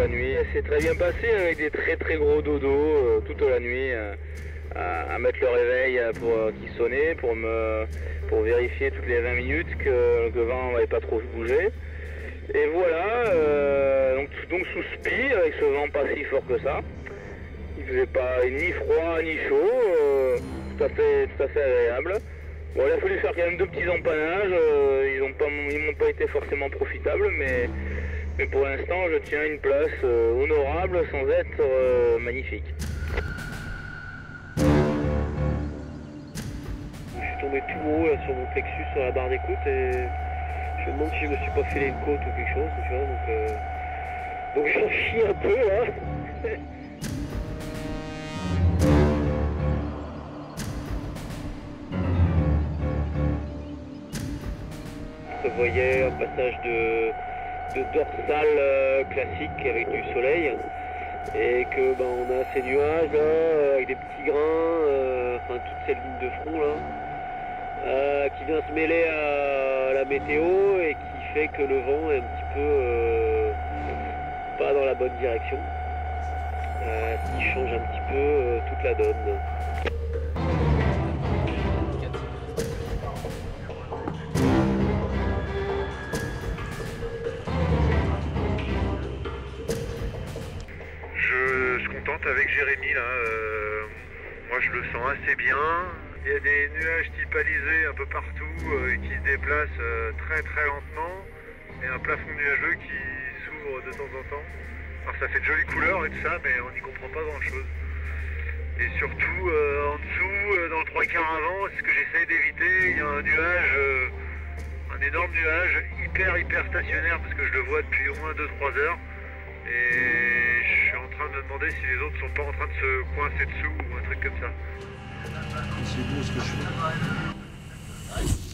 nuit. C'est très bien passé avec des très gros dodos toute la nuit à mettre le réveil pour qu'il sonnait, pour vérifier toutes les 20 minutes que le vent n'avait pas trop bougé. Et voilà, donc sous spi, avec ce vent pas si fort que ça. Il faisait pas ni froid ni chaud, tout à fait agréable. Bon, il a fallu faire quand même 2 petits empannages, ils m'ont pas été forcément profitables, mais pour l'instant je tiens une place honorable sans être magnifique. Je suis tombé tout haut là, sur mon plexus sur la barre d'écoute et je me demande si je me suis pas filé une côte ou quelque chose, tu vois, donc j'en chie un peu là. Je voyais un passage de dorsale classique avec du soleil et que on a ces nuages là avec des petits grains, enfin toute cette ligne de front là qui vient se mêler à la météo et qui fait que le vent est un petit peu pas dans la bonne direction, ce qui change un petit peu toute la donne. Je suis contente avec Jérémy là, moi je le sens assez bien. Il y a des nuages type alizé un peu partout qui se déplacent très lentement et un plafond nuageux qui s'ouvre de temps en temps. Alors ça fait de jolies couleurs et tout ça, mais on n'y comprend pas grand chose. Et surtout en dessous, dans le 3/4 avant, c'est ce que j'essaye d'éviter, il y a un nuage, un énorme nuage hyper stationnaire parce que je le vois depuis au moins 2-3 heures. Et je suis en train de me demander si les autres sont pas en train de se coincer dessous ou un truc comme ça. C'est beau ce que je fais.